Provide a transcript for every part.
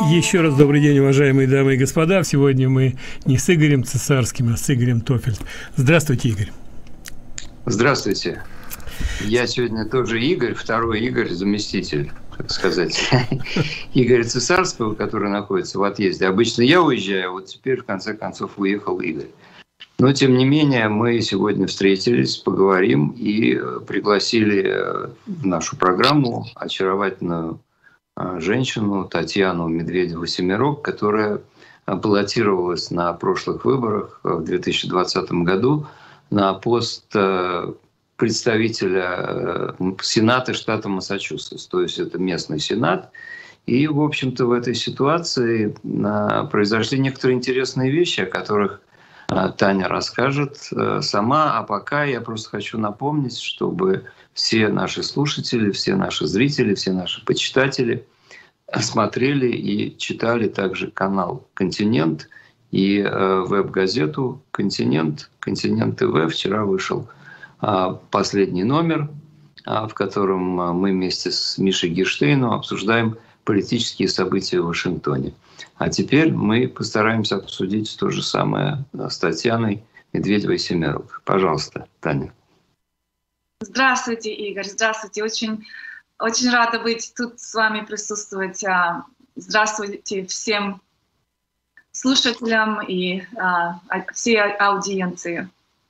Еще раз добрый день, уважаемые дамы и господа. Сегодня мы не с Игорем Цесарским, а с Игорем Тофельд. Здравствуйте, Игорь. Здравствуйте. Я сегодня тоже Игорь, второй Игорь, заместитель, так сказать, Игоря Цесарского, который находится в отъезде. Обычно я уезжаю, вот теперь, в конце концов, уехал Игорь. Но, тем не менее, мы сегодня встретились, поговорим и пригласили в нашу программу очаровательную женщину Татьяну Медведеву-Семерок, которая баллотировалась на прошлых выборах в 2020 году на пост представителя Сената штата Массачусетс, то есть это местный Сенат. И, в общем-то, в этой ситуации произошли некоторые интересные вещи, о которых Таня расскажет сама, а пока я просто хочу напомнить, чтобы все наши слушатели, все наши зрители, все наши почитатели смотрели и читали также канал «Континент» и веб-газету «Континент», «Континент ТВ». Вчера вышел последний номер, в котором мы вместе с Мишей Гирштейном обсуждаем политические события в Вашингтоне. А теперь мы постараемся обсудить то же самое с Татьяной Медведевой-Семерок. Пожалуйста, Таня. Здравствуйте, Игорь. Здравствуйте. Очень рада быть тут с вами, присутствовать. Здравствуйте всем слушателям и всей аудиенции.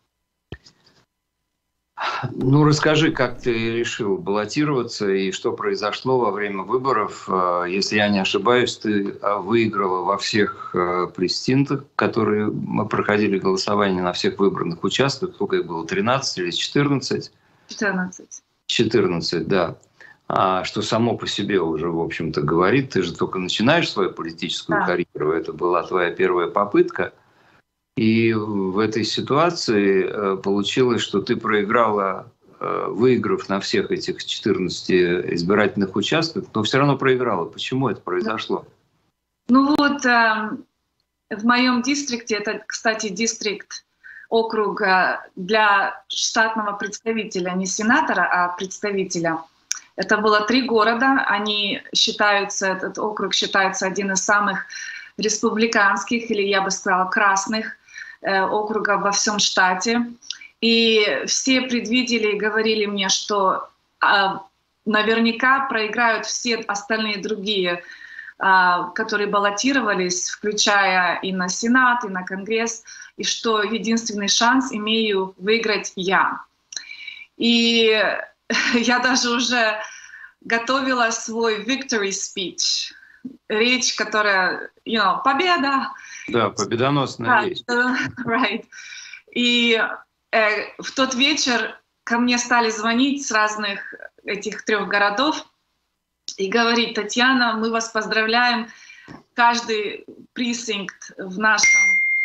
Ну, расскажи, как ты решил баллотироваться и что произошло во время выборов. Если я не ошибаюсь, ты выиграла во всех престинтах, которые проходили голосование на всех выбранных участках. Сколько их было? 13 или 14? 14. 14, да. Что само по себе уже, в общем-то, говорит. Ты же только начинаешь свою политическую карьеру. Это была твоя первая попытка. И в этой ситуации получилось, что ты проиграла, выиграв на всех этих 14 избирательных участках, но все равно проиграла. Почему это произошло? Ну вот, в моем дистрикте, это, кстати, дистрикт округа для штатного представителя, не сенатора, а представителя. Это было 3 города. Они считаются, этот округ считается один из самых республиканских, или я бы сказала, красных округа во всем штате. И все предвидели и говорили мне, что наверняка проиграют все остальные другие, которые баллотировались, включая и на Сенат, и на Конгресс, и что единственный шанс имею выиграть я. И я даже уже готовила свой victory speech, речь, которая, победа. Да, победоносная речь. Right. И в тот вечер ко мне стали звонить с разных этих 3 городов и говорить: Татьяна, мы вас поздравляем, каждый пресинкт в нашем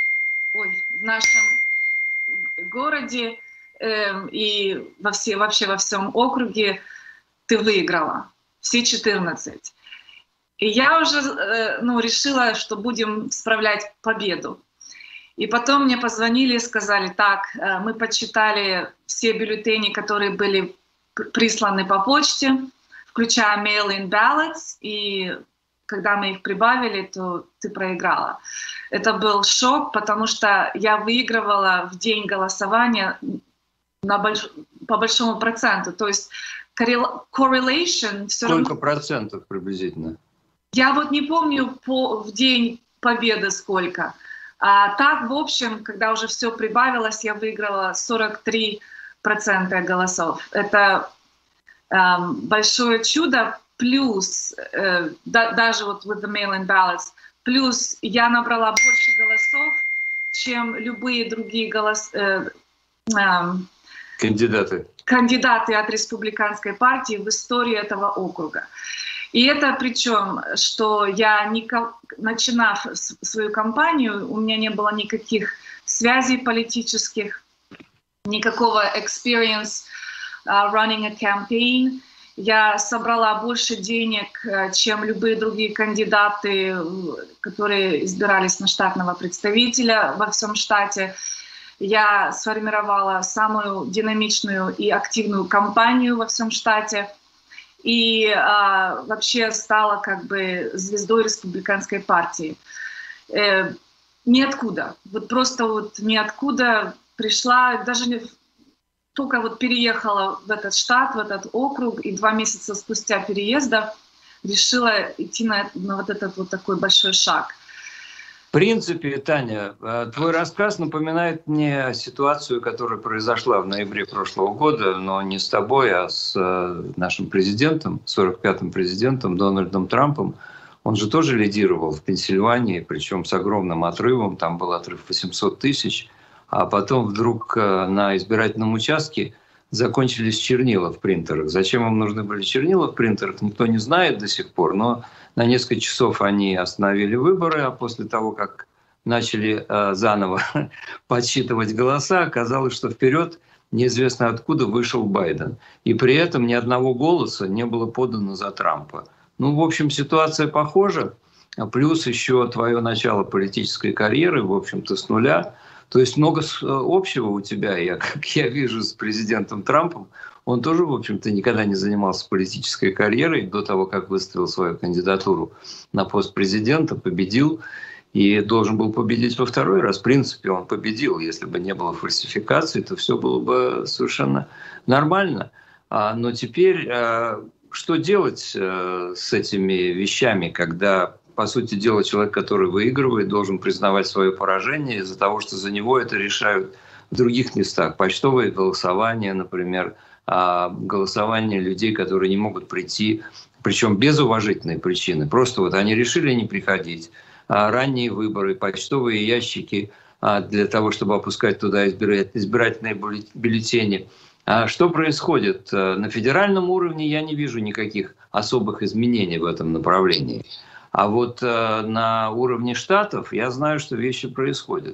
городе и вообще во всем округе ты выиграла, все 14. И я уже решила, что будем справлять победу. И потом мне позвонили и сказали: так, мы подсчитали все бюллетени, которые были присланы по почте, включая mail-in ballots, и когда мы их прибавили, то ты проиграла. Это был шок, потому что я выигрывала в день голосования по большому проценту. То есть correlation... Сколько процентов приблизительно? Я вот не помню в день победы сколько. А так, в общем, когда уже все прибавилось, я выиграла 43% голосов. Это большое чудо. Плюс, даже вот with the mail-in ballots, плюс я набрала больше голосов, чем любые другие кандидаты от республиканской партии в истории этого округа. И это причем, что я, начинав свою кампанию, у меня не было никаких связей политических, никакого experience running a campaign. Я собрала больше денег, чем любые другие кандидаты, которые избирались на штатного представителя во всем штате. Я сформировала самую динамичную и активную кампанию во всем штате. и вообще стала как бы звездой республиканской партии. Ниоткуда. Вот просто вот ниоткуда пришла, даже только вот переехала в этот штат, в этот округ, и 2 месяца спустя переезда решила идти на вот этот вот такой большой шаг. В принципе, Таня, твой рассказ напоминает мне ситуацию, которая произошла в ноябре прошлого года, но не с тобой, а с нашим президентом, 45-м президентом Дональдом Трампом. Он же тоже лидировал в Пенсильвании, причем с огромным отрывом, там был отрыв 800 тысяч, а потом вдруг на избирательном участке закончились чернила в принтерах. Зачем им нужны были чернила в принтерах, никто не знает до сих пор, но на несколько часов они остановили выборы, а после того, как начали заново подсчитывать голоса, оказалось, что вперед неизвестно откуда вышел Байден. И при этом ни одного голоса не было подано за Трампа. Ну, в общем, ситуация похожа. Плюс еще твое начало политической карьеры, в общем-то, с нуля. То есть много общего у тебя, как я вижу, с президентом Трампом. Он тоже, в общем-то, никогда не занимался политической карьерой до того, как выставил свою кандидатуру на пост президента, победил и должен был победить во второй раз. В принципе, он победил. Если бы не было фальсификации, то все было бы совершенно нормально. Но теперь что делать с этими вещами, когда, по сути дела, человек, который выигрывает, должен признавать свое поражение из-за того, что за него это решают в других местах? Почтовые голосования, например, голосование людей, которые не могут прийти, причем без уважительной причины. Просто вот они решили не приходить. Ранние выборы, почтовые ящики для того, чтобы опускать туда избирательные бюллетени. А что происходит? На федеральном уровне я не вижу никаких особых изменений в этом направлении. А вот на уровне штатов я знаю, что вещи происходят.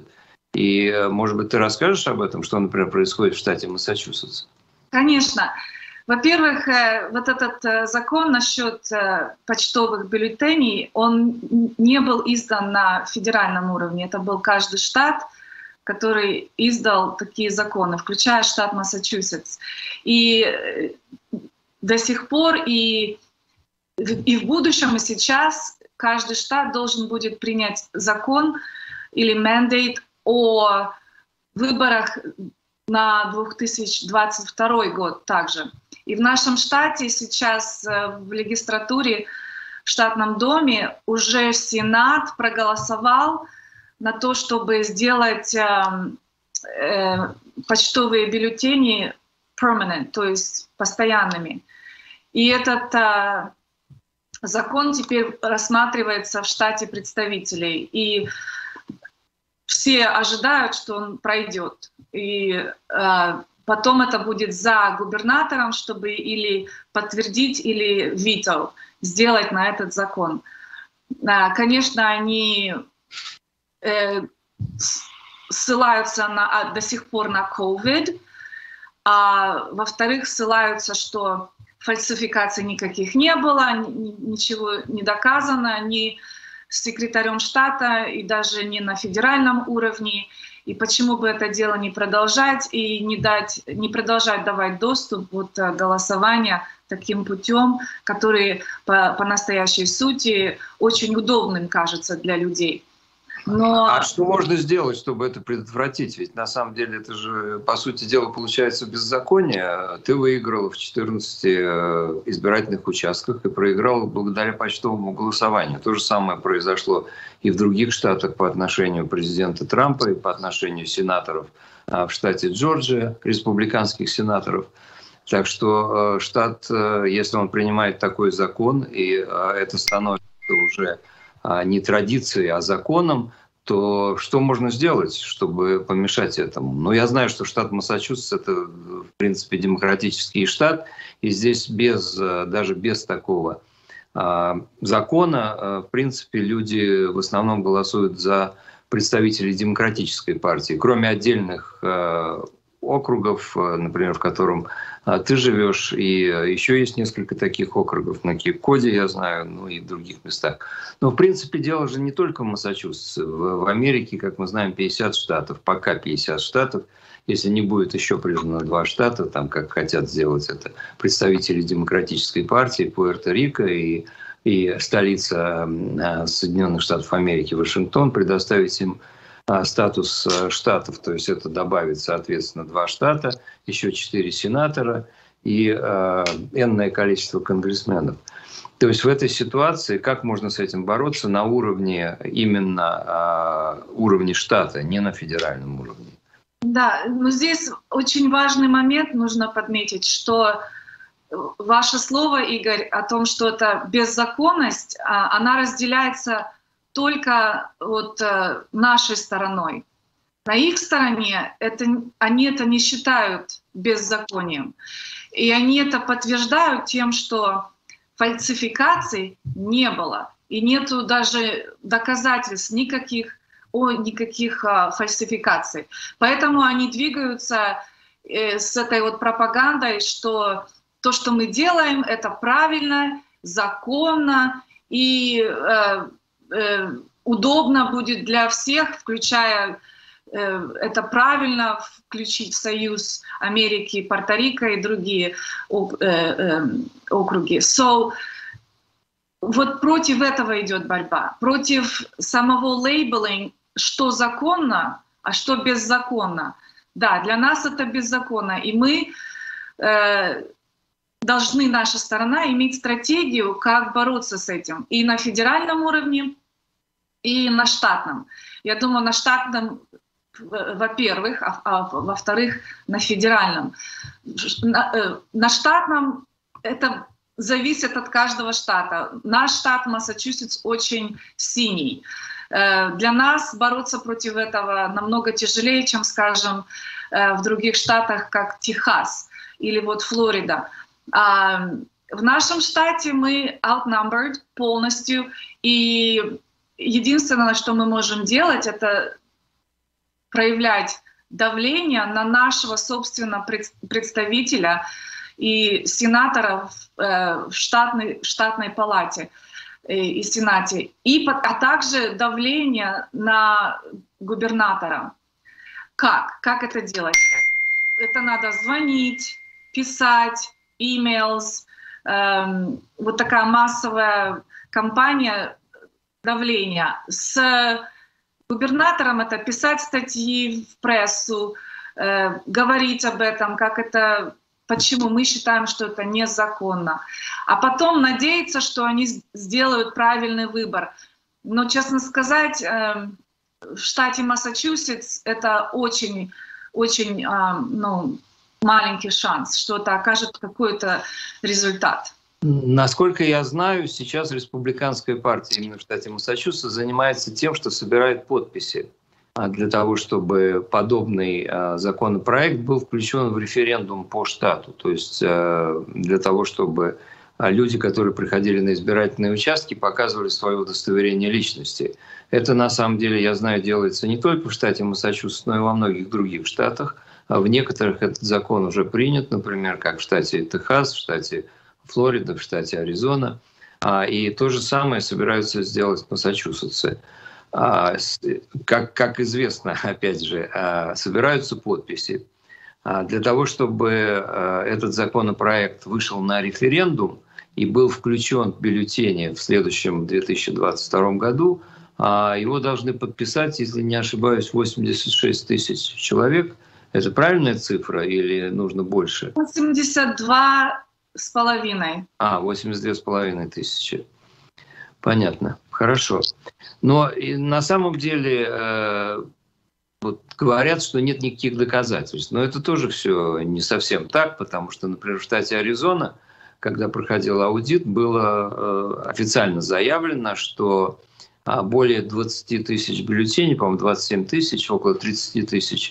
И, может быть, ты расскажешь об этом, что, например, происходит в штате Массачусетс? Конечно. Во-первых, вот этот закон насчет почтовых бюллетеней, он не был издан на федеральном уровне. Это был каждый штат, который издал такие законы, включая штат Массачусетс. И до сих пор и в будущем, и сейчас каждый штат должен будет принять закон или мандейт о выборах на 2022 год также. И в нашем штате сейчас в легистратуре, в штатном доме уже Сенат проголосовал на то, чтобы сделать почтовые бюллетени permanent, то есть постоянными. И этот закон теперь рассматривается в штате представителей. И все ожидают, что он пройдет. И потом это будет за губернатором, чтобы или подтвердить, или вето сделать на этот закон. Конечно, они ссылаются до сих пор на COVID, а во-вторых, ссылаются, что фальсификаций никаких не было, ничего не доказано ни с секретарем штата и даже не на федеральном уровне. И почему бы это дело не продолжать и не продолжать давать доступ голосования таким путем, который по настоящей сути очень удобным кажется для людей. А что можно сделать, чтобы это предотвратить? Ведь на самом деле это же, по сути дела, получается беззаконие. Ты выиграл в 14 избирательных участках и проиграл благодаря почтовому голосованию. То же самое произошло и в других штатах по отношению президента Трампа и по отношению сенаторов в штате Джорджия, республиканских сенаторов. Так что штат, если он принимает такой закон, и это становится уже не традицией, а законом, то что можно сделать, чтобы помешать этому? Ну, я знаю, что штат Массачусетс — это, в принципе, демократический штат, и здесь даже без такого закона, в принципе, люди в основном голосуют за представителей демократической партии, кроме отдельных округов, например, в котором ты живешь, и еще есть несколько таких округов на Кейп-Коде, я знаю, ну и в других местах. Но, в принципе, дело же не только в Массачусетсе. В Америке, как мы знаем, 50 штатов, пока 50 штатов, если не будет еще признано 2 штата, там, как хотят сделать это представители Демократической партии Пуэрто-Рико и столица Соединенных Штатов Америки, Вашингтон, предоставить им статус штатов, то есть это добавит, соответственно, 2 штата, еще 4 сенатора и энное количество конгрессменов. То есть в этой ситуации как можно с этим бороться на уровне, именно уровне штата, не на федеральном уровне? Да, но здесь очень важный момент нужно подметить, что ваше слово, Игорь, о том, что это беззаконность, она разделяется только вот нашей стороной. На их стороне они это не считают беззаконием. И они это подтверждают тем, что фальсификаций не было. И нету даже доказательств никаких фальсификаций. Поэтому они двигаются с этой вот пропагандой, что то, что мы делаем, это правильно, законно и удобно будет для всех, включая это правильно включить в Союз Америки, Пуэрто-Рико и другие округи. Вот против этого идет борьба, против самого лейбелинга, что законно, а что беззаконно. Да, для нас это беззаконно, и мы должны, наша сторона, иметь стратегию, как бороться с этим. И на федеральном уровне, и на штатном. Я думаю, на штатном, во-первых, а во-вторых, на федеральном. На штатном это зависит от каждого штата. Наш штат Массачусетс очень синий. Для нас бороться против этого намного тяжелее, чем, скажем, в других штатах, как Техас или вот Флорида. В нашем штате мы outnumbered полностью, и единственное, что мы можем делать, это проявлять давление на нашего собственного представителя и сенаторов в штатной палате и Сенате, а также давление на губернатора. Как это делать? Это надо звонить, писать, emails, вот такая массовая кампания давления. С губернатором это писать статьи в прессу, говорить об этом, почему мы считаем, что это незаконно. А потом надеяться, что они сделают правильный выбор. Но, честно сказать, в штате Массачусетс это очень маленький шанс, что это окажет какой-то результат. Насколько я знаю, сейчас республиканская партия именно в штате Массачусетс занимается тем, что собирает подписи для того, чтобы подобный законопроект был включен в референдум по штату. То есть для того, чтобы люди, которые приходили на избирательные участки, показывали свое удостоверение личности. Это, на самом деле, я знаю, делается не только в штате Массачусетс, но и во многих других штатах. В некоторых этот закон уже принят, например, как в штате Техас, в штате Флорида, в штате Аризона. И то же самое собираются сделать в Массачусетсе. Как известно, опять же, собираются подписи. Для того, чтобы этот законопроект вышел на референдум и был включен в бюллетени в следующем 2022 году, его должны подписать, если не ошибаюсь, 86 тысяч человек. Это правильная цифра или нужно больше? 82,5. 82,5 тысячи. Понятно. Хорошо. Но на самом деле вот говорят, что нет никаких доказательств. Но это тоже все не совсем так, потому что, например, в штате Аризона, когда проходил аудит, было официально заявлено, что более 20 тысяч бюллетеней, по-моему, 27 тысяч, около 30 тысяч,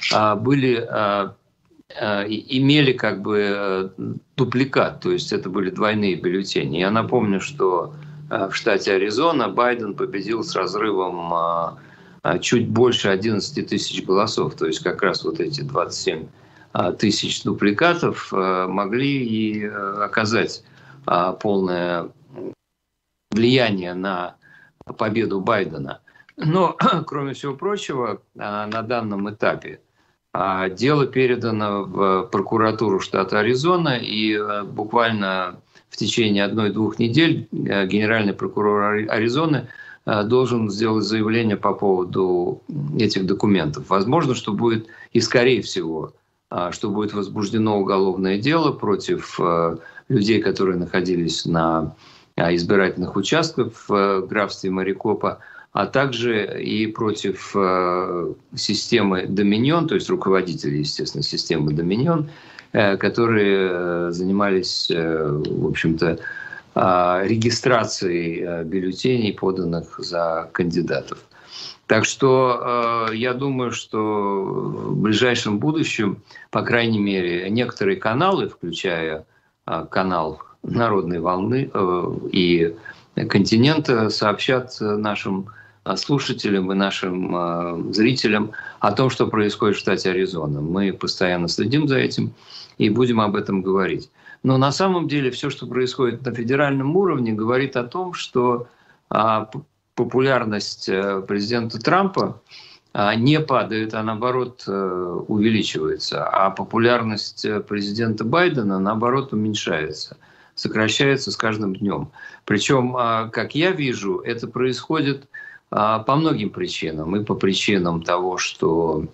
имели как бы дубликат, то есть это были двойные бюллетени. Я напомню, что в штате Аризона Байден победил с разрывом чуть больше 11 тысяч голосов. То есть как раз вот эти 27 тысяч дубликатов могли и оказать полное влияние на победу Байдена. Но, кроме всего прочего, на данном этапе Дело передано в прокуратуру штата Аризона, и буквально в течение 1-2 недель генеральный прокурор Аризоны должен сделать заявление по поводу этих документов. Возможно, что будет, и скорее всего, что будет возбуждено уголовное дело против людей, которые находились на избирательных участках в графстве Марикопа, а также и против системы Доминион, то есть руководителей, естественно, системы Доминион, которые занимались, в общем-то, регистрацией бюллетеней, поданных за кандидатов. Так что я думаю, что в ближайшем будущем, по крайней мере, некоторые каналы, включая канал «Народной волны» и «Континента», сообщат нашим слушателям и нашим зрителям о том, что происходит в штате Аризона. Мы постоянно следим за этим и будем об этом говорить. Но на самом деле все, что происходит на федеральном уровне, говорит о том, что популярность президента Трампа не падает, а наоборот увеличивается. А популярность президента Байдена, наоборот, уменьшается, сокращается с каждым днем. Причем, как я вижу, это происходит по многим причинам. И по причинам того, что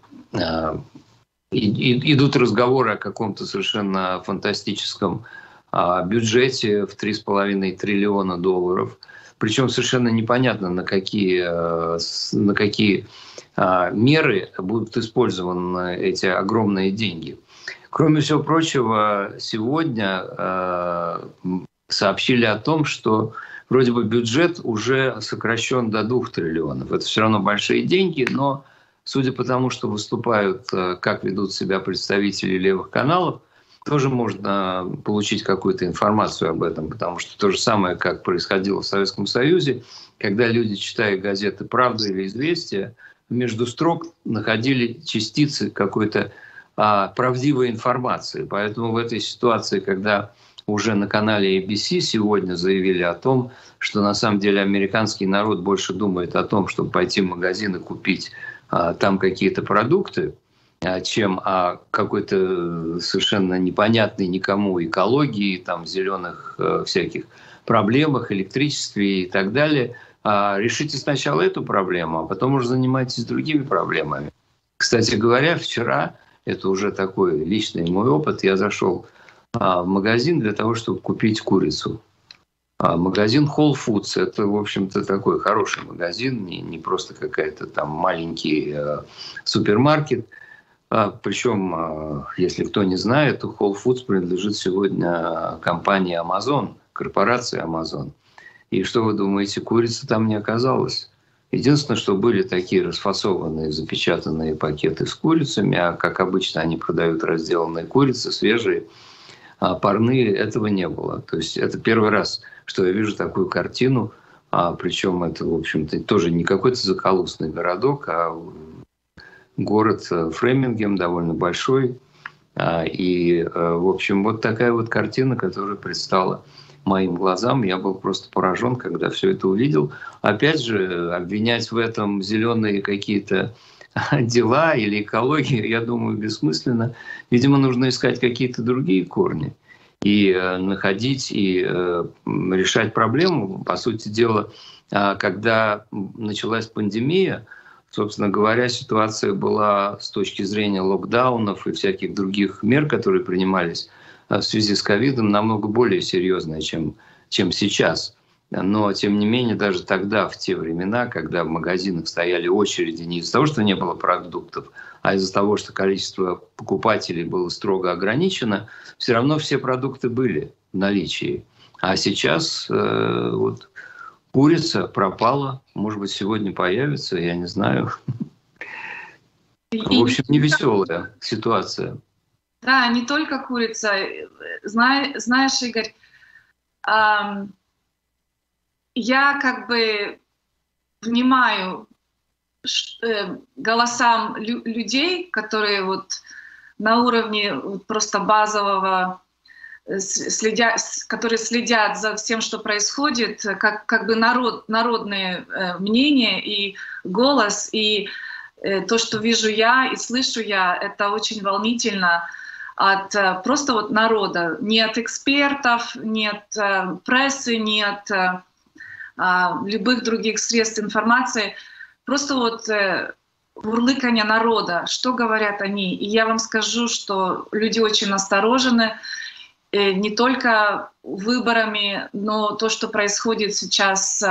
идут разговоры о каком-то совершенно фантастическом бюджете в $3,5 триллиона. Причем совершенно непонятно, на какие меры будут использованы эти огромные деньги. Кроме всего прочего, сегодня сообщили о том, что вроде бы бюджет уже сокращен до 2 триллионов. Это все равно большие деньги, но судя по тому, что выступают, как ведут себя представители левых каналов, тоже можно получить какую-то информацию об этом, потому что то же самое, как происходило в Советском Союзе, когда люди, читая газеты «Правда» или «Известия», между строк находили частицы какой-то правдивой информации. Поэтому в этой ситуации, когда уже на канале ABC сегодня заявили о том, что на самом деле американский народ больше думает о том, чтобы пойти в магазин и купить там какие-то продукты, чем о какой-то совершенно непонятной никому экологии, там, зеленых всяких проблемах, электричестве и так далее. Решите сначала эту проблему, а потом уже занимайтесь другими проблемами. Кстати говоря, вчера, это уже такой личный мой опыт, я зашел в магазин для того, чтобы купить курицу. Магазин Whole Foods – это, в общем-то, такой хороший магазин, не просто какая-то там маленький супермаркет. Причем, если кто не знает, то Whole Foods принадлежит сегодня компании Amazon, корпорации Amazon. И что вы думаете, курицы там не оказалось? Единственное, что были такие расфасованные, запечатанные пакеты с курицами, а как обычно они продают разделанные курицы, свежие, парные, этого не было. То есть это первый раз, что я вижу такую картину, причем это, в общем-то, тоже не какой-то захолустный городок, а город Фремингем, довольно большой. И, в общем, вот такая вот картина, которая предстала моим глазам. Я был просто поражен, когда все это увидел. Опять же, обвинять в этом зеленые какие-то дела или экологию, я думаю, бессмысленно. Видимо, нужно искать какие-то другие корни и находить, и решать проблему. По сути дела, когда началась пандемия, собственно говоря, ситуация была с точки зрения локдаунов и всяких других мер, которые принимались в связи с ковидом, намного более серьезная, чем сейчас. Но, тем не менее, даже тогда, в те времена, когда в магазинах стояли очереди не из-за того, что не было продуктов, а из-за того, что количество покупателей было строго ограничено, все равно все продукты были в наличии. А сейчас вот курица пропала, может быть, сегодня появится, я не знаю. В общем, невеселая ситуация. Да, не только курица. Знаешь, Игорь, я как бы внимаю голосам людей, которые вот на уровне просто базового которые следят за всем, что происходит, как бы народные мнения и голос. И то, что вижу я и слышу я, это очень волнительно от просто вот народа. Не от экспертов, не от прессы, не от любых других средств информации. Просто вот урлыканье народа, что говорят они. И я вам скажу, что люди очень насторожены не только выборами, но то, что происходит сейчас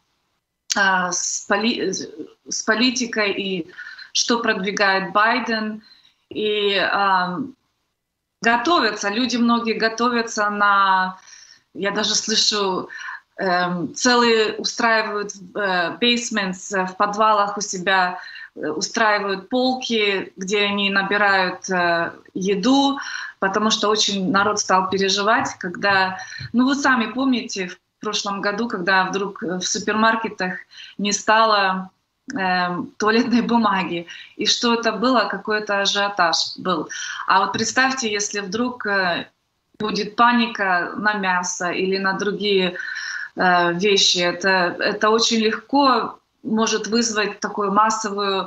с политикой и что продвигает Байден. И готовятся, люди многие готовятся на... Я даже слышу, целые устраивают basements в подвалах у себя, устраивают полки, где они набирают еду, потому что очень народ стал переживать, когда... Ну, вы сами помните, в прошлом году, когда вдруг в супермаркетах не стало туалетной бумаги, и что это было, какой-то ажиотаж был. А вот представьте, если вдруг будет паника на мясо или на другие вещи, это очень легко может вызвать такую массовую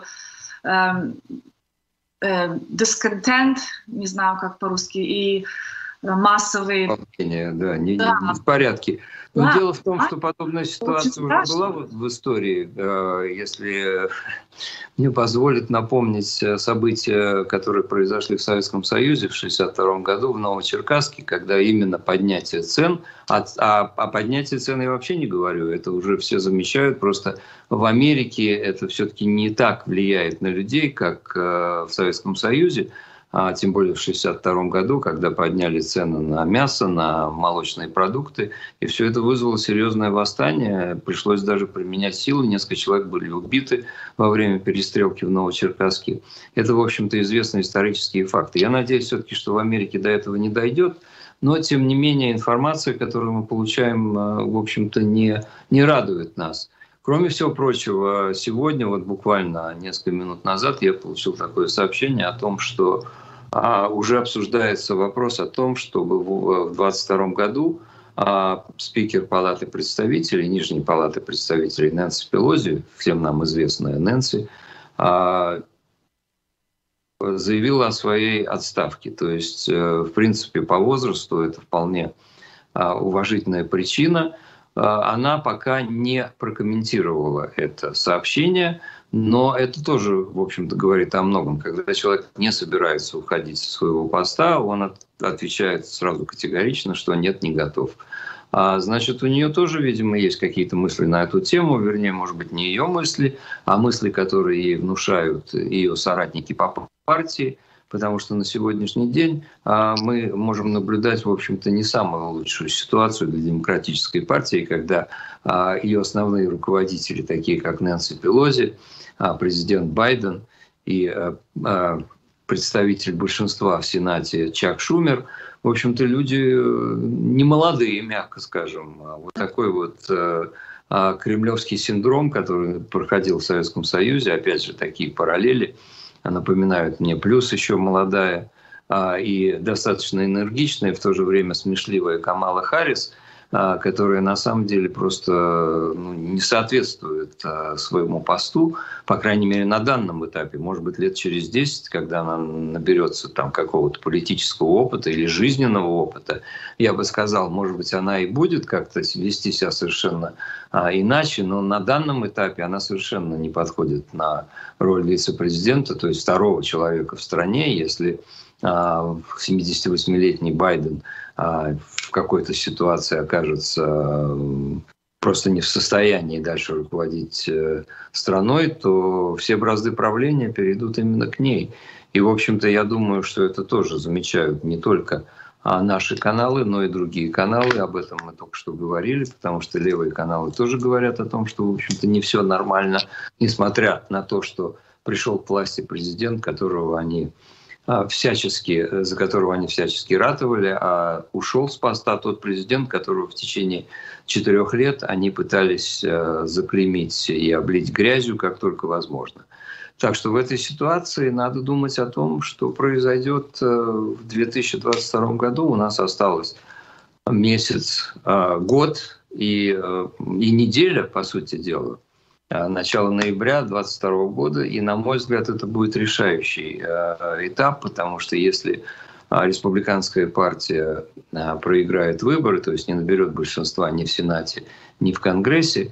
discontent, не знаю, как по-русски, и массовые... Да, не в порядке. Но дело в том, что подобная ситуация уже была вот в истории. Если мне позволит напомнить события, которые произошли в Советском Союзе в 1962 году в Новочеркасске, когда именно поднятие цен, о поднятии цен я вообще не говорю, это уже все замечают, просто в Америке это все-таки не так влияет на людей, как в Советском Союзе. Тем более в 1962 году, когда подняли цены на мясо, на молочные продукты. И все это вызвало серьезное восстание. Пришлось даже применять силы. Несколько человек были убиты во время перестрелки в Новочеркасске. Это, в общем-то, известные исторические факты. Я надеюсь все-таки, что в Америке до этого не дойдет. Но, тем не менее, информация, которую мы получаем, в общем-то, не радует нас. Кроме всего прочего, сегодня, вот буквально несколько минут назад, я получил такое сообщение о том, что уже обсуждается вопрос о том, чтобы в 2022 году спикер Палаты представителей, Нижней Палаты представителей Нэнси Пелози, всем нам известная Нэнси, заявила о своей отставке. То есть, в принципе, по возрасту это вполне уважительная причина. Она пока не прокомментировала это сообщение, но это тоже, в общем-то, говорит о многом. Когда человек не собирается уходить со своего поста, он отвечает сразу категорично, что нет, не готов. Значит, у нее тоже, видимо, есть какие-то мысли на эту тему, вернее, может быть, не ее мысли, а мысли, которые ей внушают ее соратники по партии. Потому что на сегодняшний день мы можем наблюдать, в общем-то, не самую лучшую ситуацию для демократической партии, когда ее основные руководители, такие как Нэнси Пелози, президент Байден и представитель большинства в Сенате Чак Шумер, в общем-то, люди не молодые, мягко скажем. Вот такой вот кремлевский синдром, который проходил в Советском Союзе, опять же, такие параллели, напоминают мне, плюс еще молодая и достаточно энергичная, в то же время смешливая Камала Харрис, которая на самом деле просто не соответствует своему посту, по крайней мере, на данном этапе. Может быть, лет через 10, когда она наберется там какого-то политического опыта или жизненного опыта, я бы сказал, может быть, она и будет как-то вести себя совершенно иначе, но на данном этапе она совершенно не подходит на роль вице-президента, то есть второго человека в стране. Если 78-летний Байден в какой-то ситуации окажется просто не в состоянии дальше руководить страной, то все бразды правления перейдут именно к ней. И, в общем-то, я думаю, что это тоже замечают не только наши каналы, но и другие каналы. Об этом мы только что говорили, потому что левые каналы тоже говорят о том, что, в общем-то, не все нормально, несмотря на то, что пришел к власти президент, за которого они всячески ратовали, а ушел с поста тот президент, которого в течение 4 лет они пытались заклеймить и облить грязью, как только возможно. Так что в этой ситуации надо думать о том, что произойдет в 2022 году. У нас осталось месяц, год и неделя, по сути дела, начала ноября 2022 года. И, на мой взгляд, это будет решающий этап, потому что если республиканская партия проиграет выборы, то есть не наберет большинства ни в Сенате, ни в Конгрессе,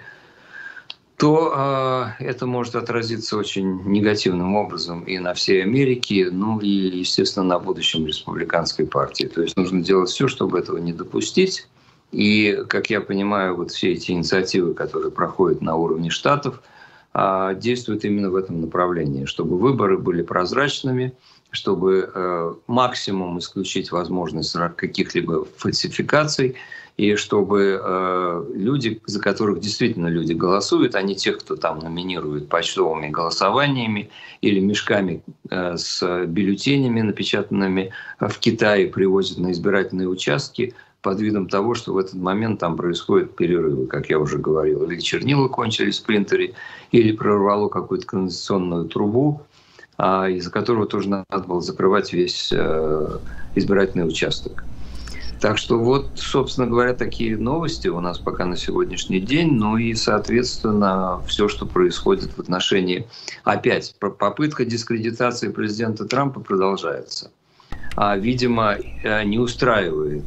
то это может отразиться очень негативным образом и на всей Америке, ну и, естественно, на будущем республиканской партии. То есть нужно делать все, чтобы этого не допустить. И, как я понимаю, вот все эти инициативы, которые проходят на уровне штатов, действуют именно в этом направлении, чтобы выборы были прозрачными, чтобы максимум исключить возможность каких-либо фальсификаций, и чтобы люди, за которых действительно люди голосуют, а не тех, кто там номинирует почтовыми голосованиями или мешками с бюллетенями, напечатанными в Китае, привозят на избирательные участки под видом того, что в этот момент там происходят перерывы, как я уже говорил. Или чернила кончились в принтере, или прорвало какую-то канализационную трубу, из-за которого тоже надо было закрывать весь избирательный участок. Так что вот, собственно говоря, такие новости у нас пока на сегодняшний день. Ну и, соответственно, все, что происходит в отношении... Опять, попытка дискредитации президента Трампа продолжается. Видимо, не устраивает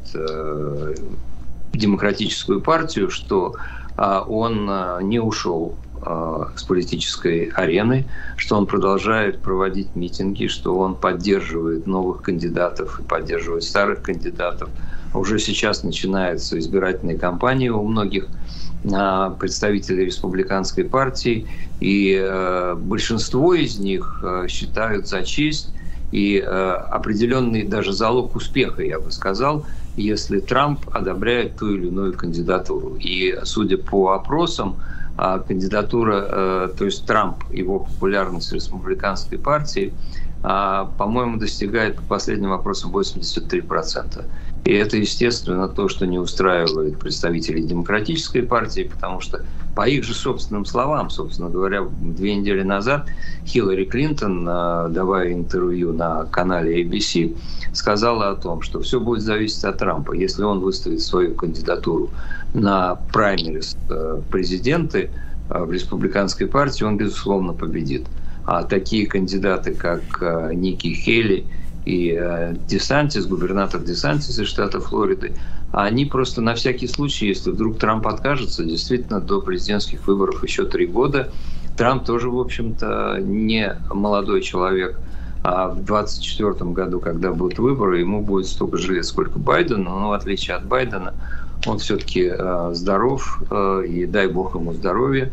демократическую партию, что он не ушел с политической арены, что он продолжает проводить митинги, что он поддерживает новых кандидатов и поддерживает старых кандидатов. Уже сейчас начинается избирательная кампания у многих представителей республиканской партии, и большинство из них считают за честь и определенный даже залог успеха, я бы сказал, если Трамп одобряет ту или иную кандидатуру. И судя по опросам, кандидатура, то есть Трамп, его популярность в республиканской партии, по-моему, достигает по последним опросам 83%. И это, естественно, то, что не устраивает представителей демократической партии, потому что, по их же собственным словам, собственно говоря, 2 недели назад Хиллари Клинтон, давая интервью на канале ABC, сказала о том, что все будет зависеть от Трампа. Если он выставит свою кандидатуру на праймерис президенты в республиканской партии, он, безусловно, победит. А такие кандидаты, как Ники Хейли и Десантис, губернатор Десантис из штата Флориды, они просто на всякий случай, если вдруг Трамп откажется, действительно, до президентских выборов еще 3 года. Трамп тоже, в общем-то, не молодой человек. А в 2024 году, когда будут выборы, ему будет столько же лет, сколько Байдену, но в отличие от Байдена, он все-таки здоров, и дай бог ему здоровья.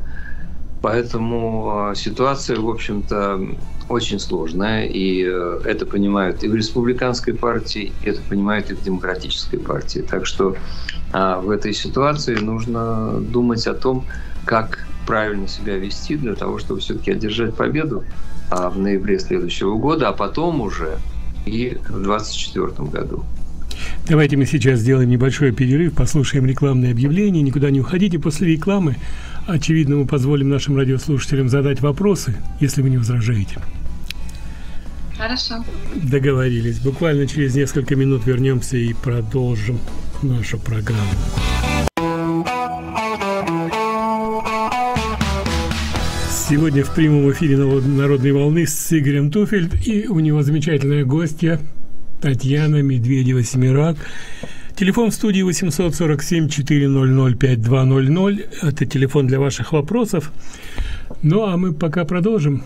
Поэтому ситуация, в общем-то, очень сложная, и это понимают и в республиканской партии, и это понимают и в демократической партии. Так что в этой ситуации нужно думать о том, как правильно себя вести для того, чтобы все-таки одержать победу в ноябре следующего года, а потом уже и в 2024 году. Давайте мы сейчас сделаем небольшой перерыв, послушаем рекламные объявления. Никуда не уходите. После рекламы, очевидно, мы позволим нашим радиослушателям задать вопросы, если вы не возражаете. Хорошо. Договорились. Буквально через несколько минут вернемся и продолжим нашу программу. Сегодня в прямом эфире «Народной волны» с Игорем Туфельд, и у него замечательная гостья Татьяна Медведева-Семирак. Телефон в студии 847-400-5200. Это телефон для ваших вопросов. Ну, а мы пока продолжим.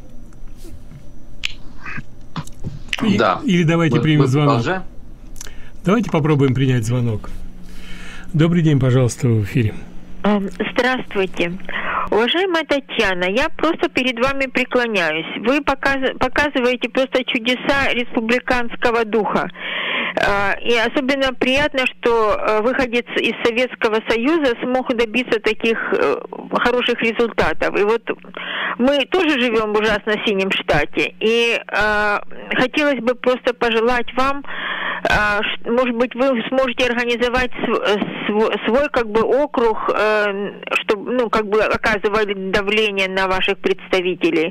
Да. Или давайте примем звонок. Продолжаем? Давайте попробуем принять звонок. Добрый день, пожалуйста, в эфире. Здравствуйте. Уважаемая Татьяна, я просто перед вами преклоняюсь. Вы показываете просто чудеса республиканского духа. И особенно приятно, что выходец из Советского Союза смог добиться таких хороших результатов. И вот мы тоже живем в ужасно синем штате. И хотелось бы просто пожелать вам, может быть, вы сможете организовать свой как бы округ, чтобы, ну, как бы оказывали давление на ваших представителей.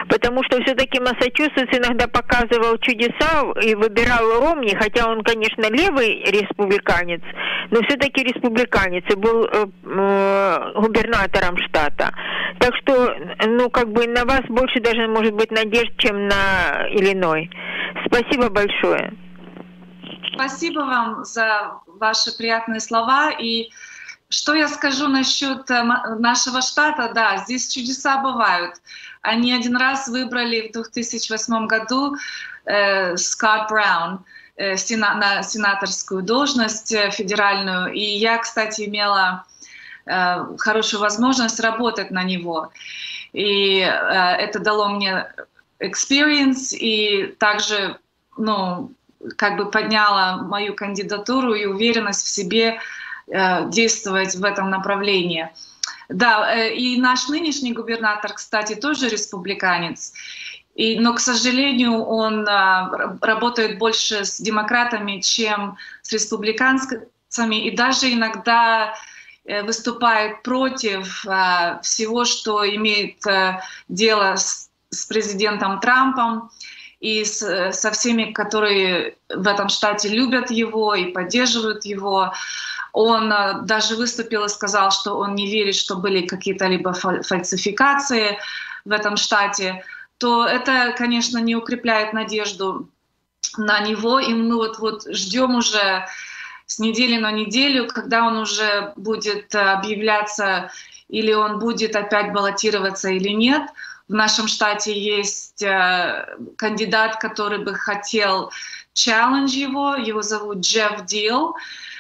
Потому что все-таки Массачусетс иногда показывал чудеса и выбирал Ромни, хотя он, конечно, левый республиканец, но все-таки республиканец и был губернатором штата. Так что, ну, как бы на вас больше даже может быть надежд, чем на Иллинойс. Спасибо большое. Спасибо вам за ваши приятные слова. И что я скажу насчет нашего штата? Да, здесь чудеса бывают. Они один раз выбрали в 2008 году Скотт Браун на сенаторскую должность федеральную. И я, кстати, имела хорошую возможность работать на него. И это дало мне experience и также, ну, как бы подняло мою кандидатуру и уверенность в себе действовать в этом направлении. Да, и наш нынешний губернатор, кстати, тоже республиканец. Но, к сожалению, он работает больше с демократами, чем с республиканцами, и даже иногда выступает против всего, что имеет дело с президентом Трампом и со всеми, которые в этом штате любят его и поддерживают его. Он даже выступил и сказал, что он не верит, что были какие-то либо фальсификации в этом штате. То это, конечно, не укрепляет надежду на него. И мы вот ждем уже с недели на неделю, когда он уже будет объявляться, или он будет опять баллотироваться или нет. В нашем штате есть кандидат, который бы хотел челлендж его зовут Джефф Дил.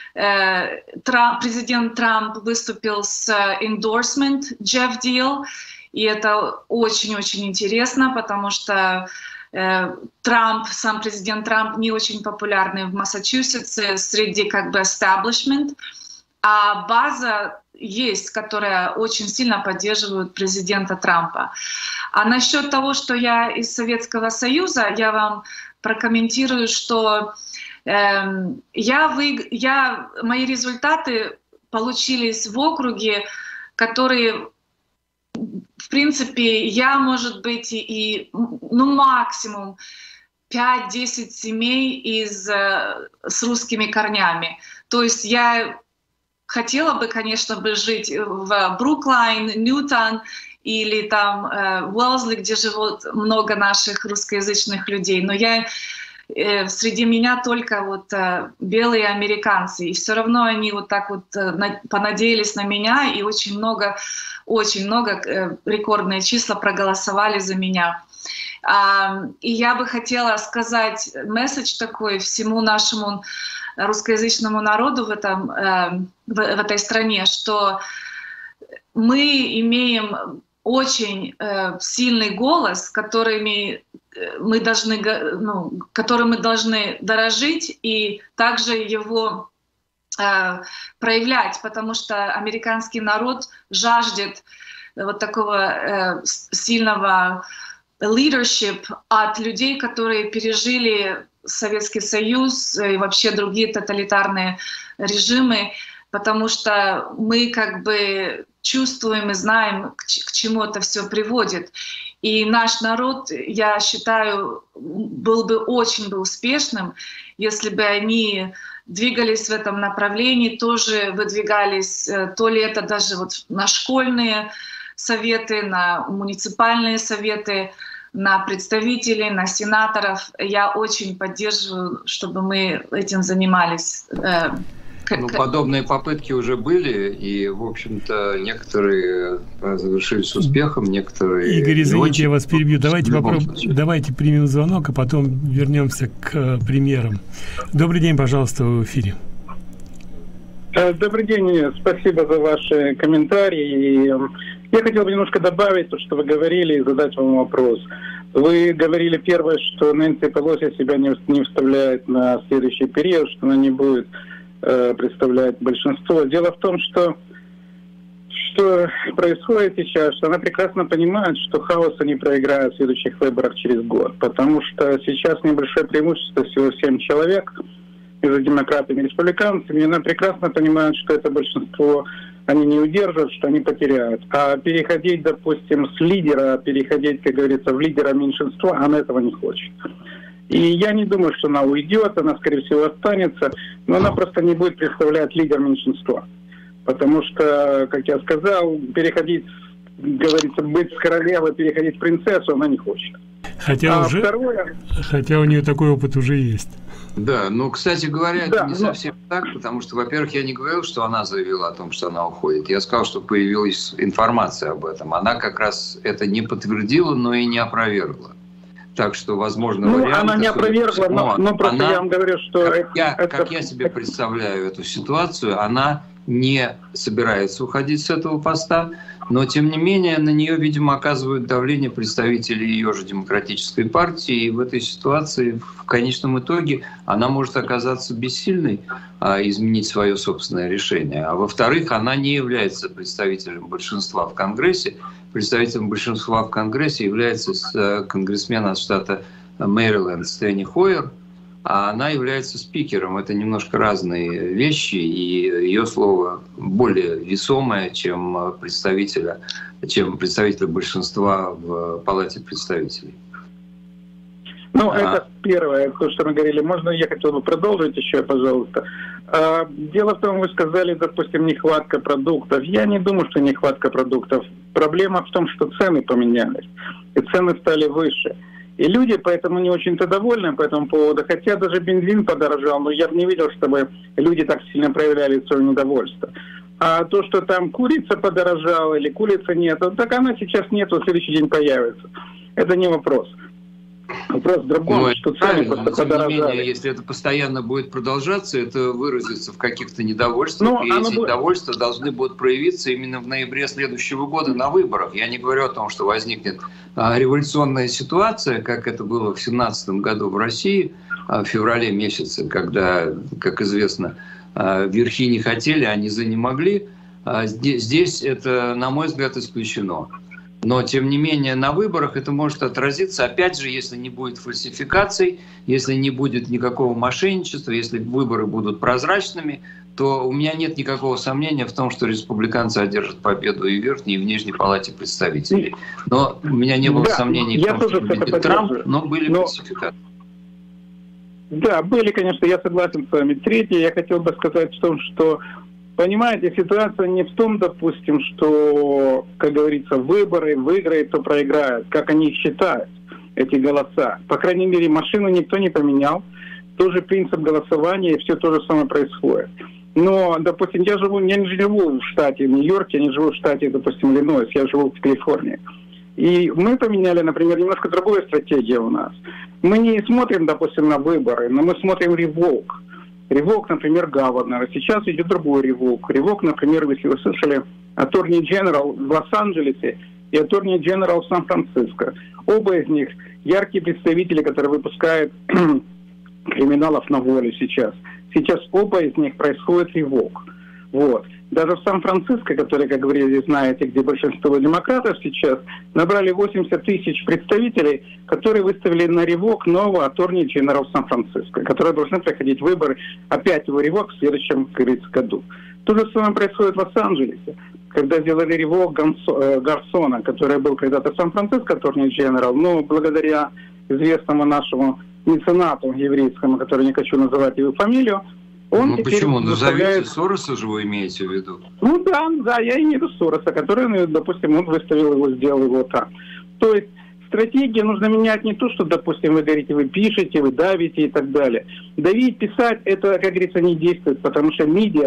Президент Трамп выступил с endorsement Джефф Дил, и это очень-очень интересно, потому что сам президент Трамп не очень популярный в Массачусетсе среди как бы establishment, а база есть, которая очень сильно поддерживает президента Трампа. А насчет того, что я из Советского Союза, я вам прокомментирую, что мои результаты получились в округе, которые, в принципе, я, может быть, максимум 5-10 семей с русскими корнями. То есть я хотела бы, конечно, жить в Бруклайн, Ньютон или там Уэлсли, где живут много наших русскоязычных людей. Но среди меня только белые американцы. И все равно они вот так вот понадеялись на меня, и очень много, рекордные числа проголосовали за меня. И я бы хотела сказать месседж такой всему нашему русскоязычному народу в этой стране, что мы имеем очень сильный голос, которым мы должны дорожить и также его проявлять, потому что американский народ жаждет вот такого сильного leadership от людей, которые пережили Советский Союз и вообще другие тоталитарные режимы, потому что мы как бы чувствуем и знаем, к чему это все приводит. И наш народ, я считаю, был бы очень успешным, если бы они двигались в этом направлении, тоже выдвигались, то ли это даже на школьные советы, на муниципальные советы, на представителей, на сенаторов. Я очень поддерживаю, чтобы мы этим занимались. Подобные попытки уже были, и, в общем-то, некоторые завершились успехом, некоторые... Игорь, извините, я вас перебью. Давайте примем звонок, а потом вернемся к примерам. Добрый день, пожалуйста, вы в эфире. Добрый день, спасибо за ваши комментарии. Я хотел бы немножко добавить то, что вы говорили, и задать вам вопрос. Вы говорили первое, что Нэнси Пелоси себя не вставляет на следующий период, что она не будет представлять большинство. Дело в том, что происходит сейчас, что она прекрасно понимает, что хаоса не проиграет в следующих выборах через год, потому что сейчас небольшое преимущество, всего 7 человек между демократами и республиканцами, и она прекрасно понимает, что это большинство они не удержат, что они потеряют. А переходить, допустим, с лидера, переходить, как говорится, в лидера меньшинства, она этого не хочет. И я не думаю, что она уйдет, она, скорее всего, останется, но она просто не будет представлять лидер меньшинства. Потому что, как я сказал, переходить, говорится, быть с королевой, переходить в принцессу, она не хочет. Хотя у нее такой опыт уже есть. Да, ну, кстати говоря, это не совсем так, потому что, во-первых, я не говорил, что она заявила о том, что она уходит. Я сказал, что появилась информация об этом. Она как раз это не подтвердила, но и не опровергла. Так что, возможно, варианты... Она не опровергла, но просто я вам говорю, что... Как я себе представляю эту ситуацию, она не собирается уходить с этого поста, но, тем не менее, на нее, видимо, оказывают давление представители ее же демократической партии, и в этой ситуации, в конечном итоге, она может оказаться бессильной изменить свое собственное решение. А во-вторых, она не является представителем большинства в Конгрессе. Представителем большинства в Конгрессе является конгрессмен от штата Мэриленд Стени Хойер, а она является спикером. Это немножко разные вещи, и ее слово более весомое, чем представителя большинства в Палате представителей. Ну, это первое, то, что мы говорили. Можно я хотел бы продолжить еще, пожалуйста. Дело в том, вы сказали, допустим, нехватка продуктов. Я не думаю, что нехватка продуктов. Проблема в том, что цены поменялись, и цены стали выше. И люди поэтому не очень-то довольны по этому поводу. Хотя даже бензин подорожал, но я бы не видел, чтобы люди так сильно проявляли свое недовольство. А то, что там курица подорожала или курицы нет, так она сейчас нет, в следующий день появится. Это не вопрос. Вопрос в другом, что цены просто подорожали. Тем не менее, если это постоянно будет продолжаться, это выразится в каких-то недовольствах, и эти недовольства должны будут проявиться именно в ноябре следующего года на выборах. Я не говорю о том, что возникнет революционная ситуация, как это было в 2017 году в России, в феврале месяце, когда, как известно, верхи не хотели, а низы не могли. Здесь это, на мой взгляд, исключено. Но, тем не менее, на выборах это может отразиться, опять же, если не будет фальсификаций, если не будет никакого мошенничества, если выборы будут прозрачными, то у меня нет никакого сомнения в том, что республиканцы одержат победу и в Верхней, и в Нижней палате представителей. Но у меня не было сомнений в том, что победит Трамп, но были фальсификации. Да, были, конечно, я согласен с вами. Третье, я хотел бы сказать в том, что, понимаете, ситуация не в том, допустим, что, как говорится, выборы выиграет, то проиграет, как они считают, эти голоса. По крайней мере, машину никто не поменял, тоже принцип голосования, и все то же самое происходит. Но, допустим, я не живу в штате Нью-Йорк, я не живу в штате, допустим, Иллинойс, я живу в Калифорнии. И мы поменяли, например, немножко другую стратегию у нас. Мы не смотрим, допустим, на выборы, но мы смотрим ревок. Ревок, например, Гаварнера. Сейчас идет другой ревок. Ревок, например, если вы слышали, Attorney General в Лос-Анджелесе и Attorney General в Сан-Франциско. Оба из них яркие представители, которые выпускают криминалов на волю сейчас. Сейчас оба из них происходит ревок. Вот. Даже в Сан-Франциско, который, как говорили, знаете, где большинство демократов сейчас, набрали 80 тысяч представителей, которые выставили на ревок нового Attorney General Сан-Франциско, которые должны проходить выборы, опять его ревок в следующем, как говорится, году. То же самое происходит в Лос-Анджелесе, когда сделали ревок Гарсона, который был когда-то в Сан-Франциско Attorney General, но благодаря известному нашему меценату еврейскому, который не хочу называть его фамилию, он почему? Назовите Сороса же вы имеете в виду? Ну да, я имею в виду Сороса, который, допустим, он выставил его, сделал его так. То есть стратегию нужно менять не то, что, допустим, вы говорите, вы пишете, вы давите и так далее. Давить, писать, это, как говорится, не действует, потому что медиа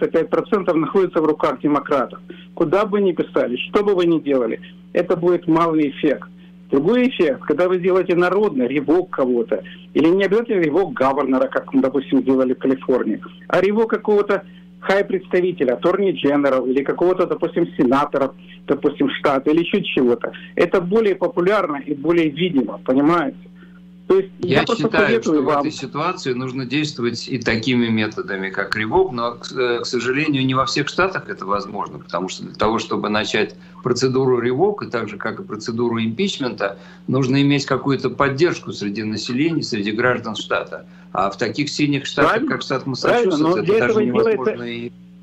95% находится в руках демократов. Куда бы ни писали, что бы вы ни делали, это будет малый эффект. Другой эффект, когда вы делаете народный ревок кого-то, или не обязательно ревок Гаварнера, как, допустим, сделали в Калифорнии, а ревок какого-то хай-представителя, Attorney General, или какого-то, допустим, сенатора, допустим, штата, или еще чего-то. Это более популярно и более видимо, понимаете? То есть я считаю, что в этой ситуации нужно действовать и такими методами, как ревок, но, к сожалению, не во всех штатах это возможно, потому что для того, чтобы начать процедуру ревок, и так же, как и процедуру импичмента, нужно иметь какую-то поддержку среди населения, среди граждан штата. А в таких синих штатах, как штат Массачусетс, это даже невозможно и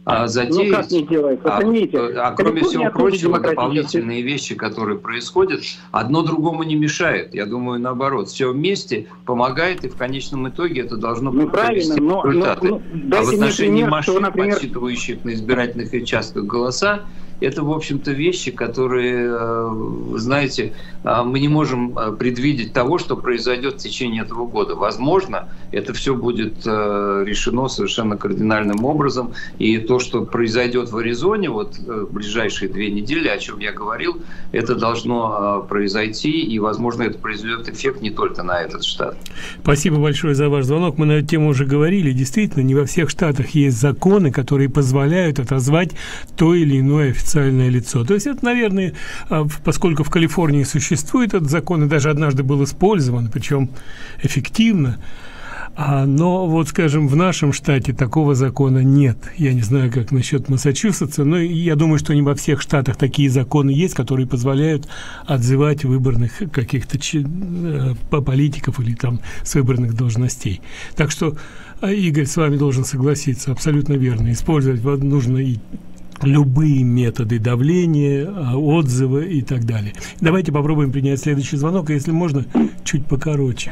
затеять. Ну как не делается? Поймите, Кроме всего прочего, дополнительные вещи, которые происходят, одно другому не мешает. Я думаю, наоборот, все вместе помогает, и в конечном итоге это должно привести к результату. А в отношении машин, подсчитывающих на избирательных участках голоса, это, в общем-то, вещи, которые, знаете, мы не можем предвидеть того, что произойдет в течение этого года. Возможно, это все будет решено совершенно кардинальным образом. И то, что произойдет в Аризоне вот в ближайшие 2 недели, о чем я говорил, это должно произойти. И, возможно, это произведет эффект не только на этот штат. Спасибо большое за ваш звонок. Мы на эту тему уже говорили. Действительно, не во всех штатах есть законы, которые позволяют отозвать то или иное официальное лицо. То есть это, наверное, поскольку в Калифорнии существует этот закон, и даже однажды был использован, причем эффективно, но вот, скажем, в нашем штате такого закона нет. Я не знаю, как насчет Массачусетса, но я думаю, что не во всех штатах такие законы есть, которые позволяют отзывать выборных каких-то политиков или там с выборных должностей. Так что Игорь с вами должен согласиться, абсолютно верно. Использовать нужно и любые методы давления, отзывы и так далее. Давайте попробуем принять следующий звонок, если можно, чуть покороче.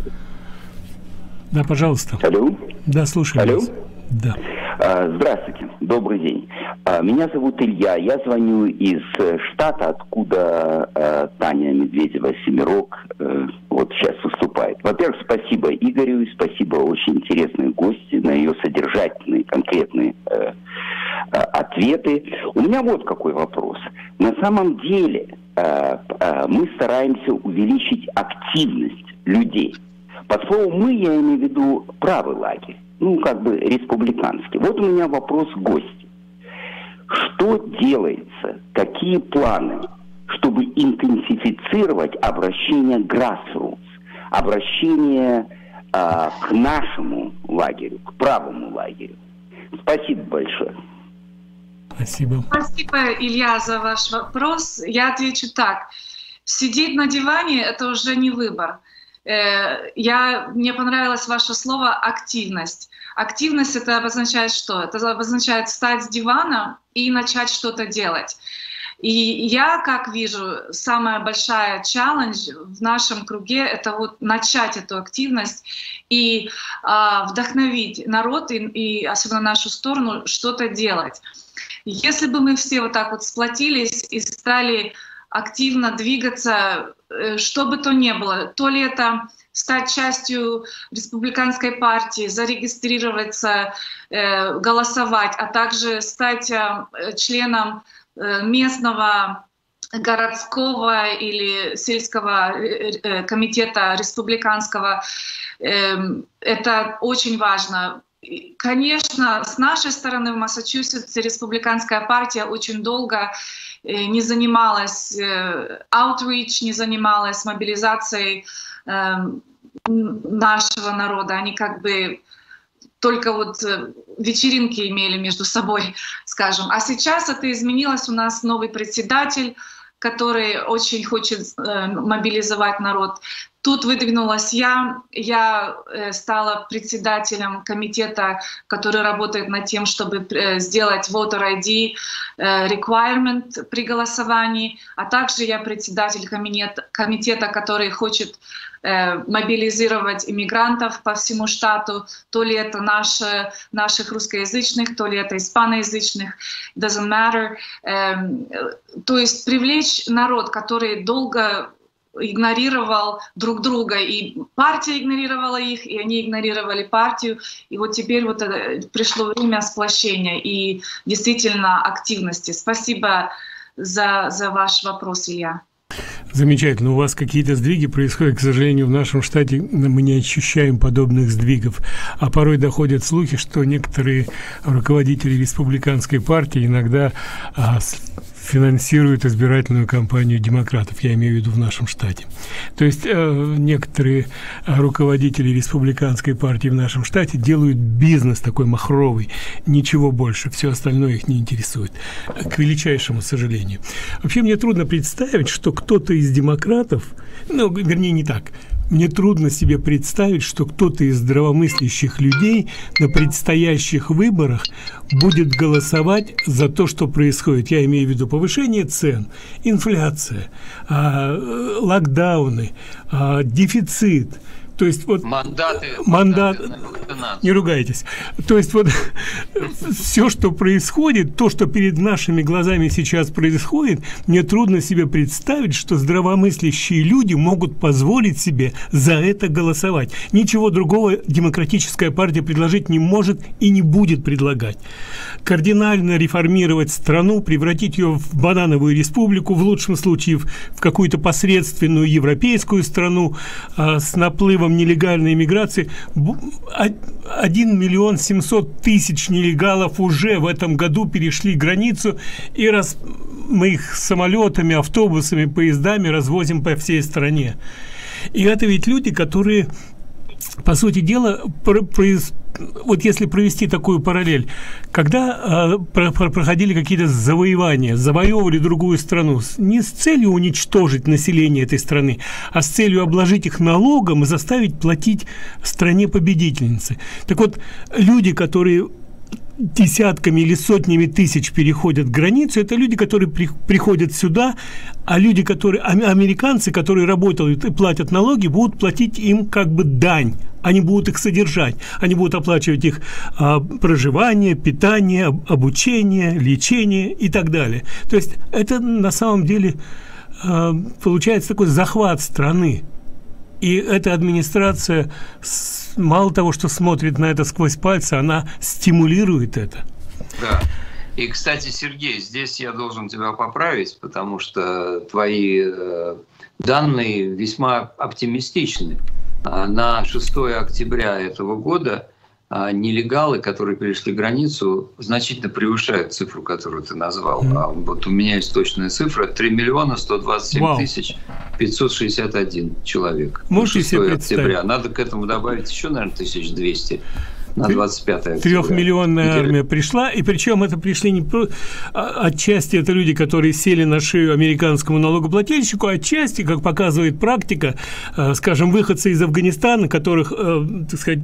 Да, пожалуйста. Алло. Да, слушаю. Алло. Вас. Да. Здравствуйте, добрый день. Меня зовут Илья, я звоню из штата, откуда Таня Медведева-Семирок вот сейчас выступает. Во-первых, спасибо Игорю, спасибо очень интересные гости на ее содержательные, конкретные ответы. У меня вот какой вопрос. На самом деле мы стараемся увеличить активность людей. Под словом «мы» я имею в виду правый лагерь, ну, как бы республиканский. Вот у меня вопрос к гостю. Что делается, какие планы, чтобы интенсифицировать обращение grassroots, обращение к нашему лагерю, к правому лагерю? Спасибо большое. Спасибо. Спасибо, Илья, за ваш вопрос. Я отвечу так. Сидеть на диване – это уже не выбор. Мне понравилось ваше слово «активность». Активность — это обозначает что? Это обозначает встать с дивана и начать что-то делать. И я, как вижу, самая большая челлендж в нашем круге — это вот начать эту активность и вдохновить народ, и особенно нашу сторону, что-то делать. Если бы мы все вот так вот сплотились и стали активно двигаться, что бы то ни было, то ли это стать частью республиканской партии, зарегистрироваться, голосовать, а также стать членом местного, городского или сельского комитета республиканского. Это очень важно. Конечно, с нашей стороны в Массачусетсе республиканская партия очень долго не занималась outreach, не занималась мобилизацией нашего народа. Они как бы только вот вечеринки имели между собой, скажем. А сейчас это изменилось. У нас новый председатель, который очень хочет мобилизовать народ. Тут выдвинулась я стала председателем комитета, который работает над тем, чтобы сделать voter ID requirement при голосовании, а также я председатель комитета, который хочет мобилизировать иммигрантов по всему штату, то ли это наших русскоязычных, то ли это испаноязычных, doesn't matter. То есть привлечь народ, который долго игнорировал друг друга, и партия игнорировала их, и они игнорировали партию, и вот теперь вот пришло время сплощения и действительно активности. Спасибо за ваш вопрос, Илья. Замечательно. У вас какие-то сдвиги происходят, к сожалению, в нашем штате мы не ощущаем подобных сдвигов. А порой доходят слухи, что некоторые руководители республиканской партии иногда финансируют избирательную кампанию демократов, я имею в виду в нашем штате. То есть некоторые руководители республиканской партии в нашем штате делают бизнес такой махровый, ничего больше, все остальное их не интересует, к величайшему сожалению. Вообще мне трудно представить, что кто-то из демократов, ну, вернее, не так, мне трудно себе представить, что кто-то из здравомыслящих людей на предстоящих выборах будет голосовать за то, что происходит. Я имею в виду повышение цен, инфляция, локдауны, дефицит. То есть вот мандаты не ругайтесь. То есть вот все, что происходит, то, что перед нашими глазами сейчас происходит, мне трудно себе представить, что здравомыслящие люди могут позволить себе за это голосовать. Ничего другого демократическая партия предложить не может и не будет предлагать. Кардинально реформировать страну, превратить ее в банановую республику, в лучшем случае в какую-то посредственную европейскую страну с наплывом нелегальной иммиграции. 1 700 000 нелегалов уже в этом году перешли границу, и раз мы их самолетами, автобусами, поездами развозим по всей стране. И это ведь люди, которые, по сути дела, вот если провести такую параллель, когда проходили какие-то завоевания, завоевывали другую страну не с целью уничтожить население этой страны, а с целью обложить их налогом и заставить платить стране-победительнице. Так вот, люди, которые десятками или сотнями тысяч переходят границу, это люди, которые приходят сюда, а люди, американцы, которые работают и платят налоги, будут платить им как бы дань. Они будут их содержать, они будут оплачивать их проживание, питание, обучение, лечение и так далее. То есть это на самом деле получается такой захват страны. И эта администрация, мало того, что смотрит на это сквозь пальцы, она стимулирует это. Да. И, кстати, Сергей, здесь я должен тебя поправить, потому что твои данные весьма оптимистичны. На 6 октября этого года нелегалы, которые перешли границу, значительно превышают цифру, которую ты назвал. Вот у меня есть точная цифра: 3 127 561 человек. Можете себе представить? Октября. Надо к этому добавить еще, наверное, 1200 на 25 октября. 3-миллионная армия пришла, и причем это пришли не отчасти это люди, которые сели на шею американскому налогоплательщику, а отчасти, как показывает практика, скажем, выходцы из Афганистана, которых, так сказать,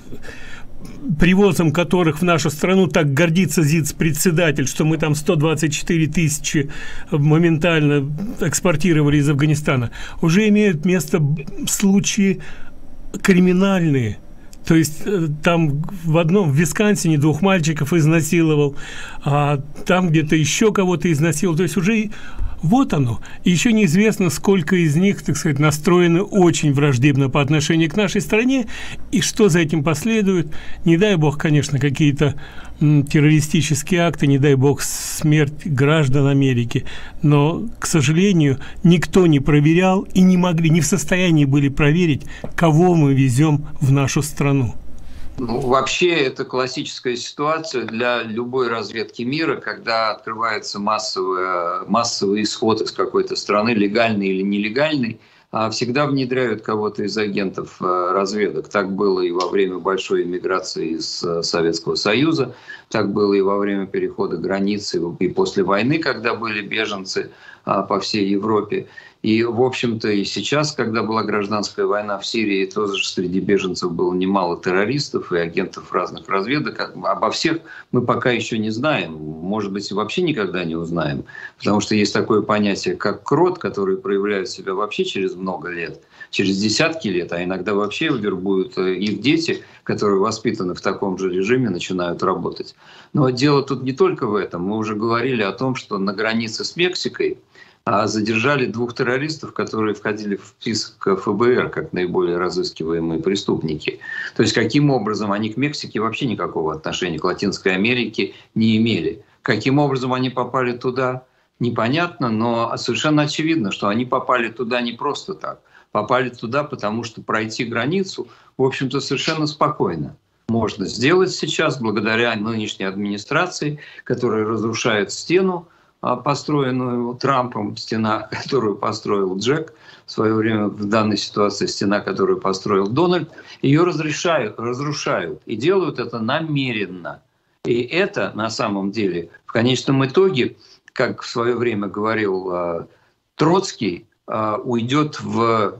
привозом которых в нашу страну так гордится ЗИЦ-председатель, что мы там 124 000 моментально экспортировали из Афганистана, уже имеют место случаи криминальные. То есть там в Висконсине 2 мальчиков изнасиловал, а там где-то еще кого-то изнасиловал. То есть уже вот оно. И еще неизвестно, сколько из них, так сказать, настроены очень враждебно по отношению к нашей стране, и что за этим последует. Не дай бог, конечно, какие-то террористические акты, не дай бог смерть граждан Америки. Но, к сожалению, никто не проверял и не в состоянии были проверить, кого мы везем в нашу страну. Ну, вообще, это классическая ситуация для любой разведки мира, когда открывается массовый исход из какой-то страны, легальный или нелегальный, всегда внедряют кого-то из агентов разведок. Так было и во время большой эмиграции из Советского Союза, так было и во время перехода границы, и после войны, когда были беженцы по всей Европе. И, в общем-то, и сейчас, когда была гражданская война в Сирии, тоже среди беженцев было немало террористов и агентов разных разведок. Обо всех мы пока еще не знаем, может быть, вообще никогда не узнаем, потому что есть такое понятие, как крот, который проявляет себя вообще через много лет, через десятки лет, а иногда вообще вербуют их дети, которые воспитаны в таком же режиме, начинают работать. Но дело тут не только в этом. Мы уже говорили о том, что на границе с Мексикой задержали 2 террористов, которые входили в список ФБР как наиболее разыскиваемые преступники. То есть каким образом они к Мексике вообще никакого отношения, к Латинской Америке не имели. Каким образом они попали туда, непонятно, но совершенно очевидно, что они попали туда не просто так. Попали туда, потому что пройти границу, в общем-то, совершенно спокойно можно сделать сейчас благодаря нынешней администрации, которая разрушает стену, построенную Трампом, стена, которую построил Джек, в свое время в данной ситуации стена, которую построил Дональд, ее разрушают и делают это намеренно. И это на самом деле в конечном итоге, как в свое время говорил Троцкий, уйдет в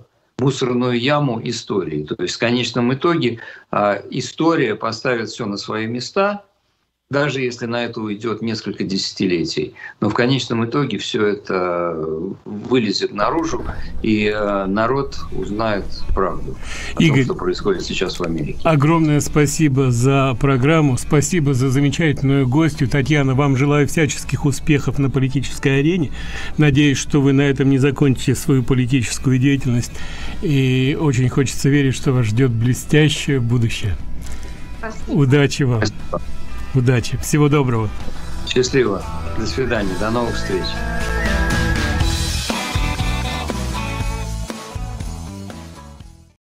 мусорную яму истории. То есть в конечном итоге история поставит все на свои места, даже если на это уйдет несколько десятилетий. Но в конечном итоге все это вылезет наружу, и народ узнает правду о том, что происходит сейчас в Америке. Огромное спасибо за программу, спасибо за замечательную гостью. Татьяна, вам желаю всяческих успехов на политической арене. Надеюсь, что вы на этом не закончите свою политическую деятельность. И очень хочется верить, что вас ждет блестящее будущее. Спасибо. Удачи вам. Спасибо. Удачи. Всего доброго. Счастливо. До свидания. До новых встреч.